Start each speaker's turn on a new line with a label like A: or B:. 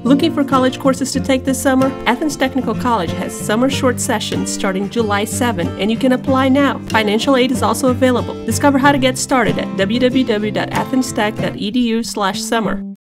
A: Looking for college courses to take this summer? Athens Technical College has summer short sessions starting July 7, and you can apply now. Financial aid is also available. Discover how to get started at www.athenstech.edu/summer.